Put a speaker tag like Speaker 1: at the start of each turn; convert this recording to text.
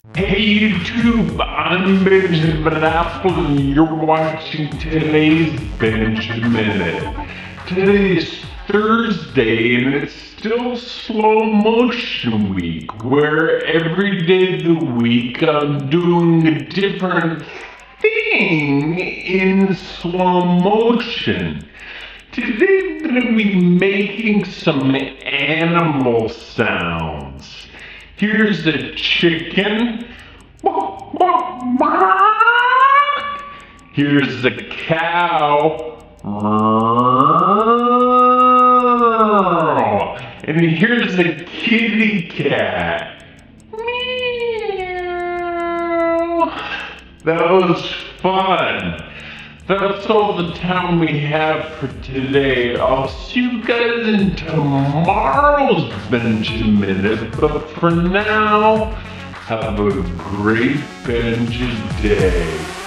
Speaker 1: Hey YouTube, I'm Benjamin Apple and you're watching today's Benjamin Minute. Today's Thursday and it's still slow motion week where every day of the week I'm doing a different thing in slow motion. Today I'm going to be making some animal sounds. Here's a chicken. Here's a cow. And here's a kitty cat. That was fun. That's all the time we have for today. I'll see you guys in tomorrow's Benjamin Minute, but for now, have a great Benji day.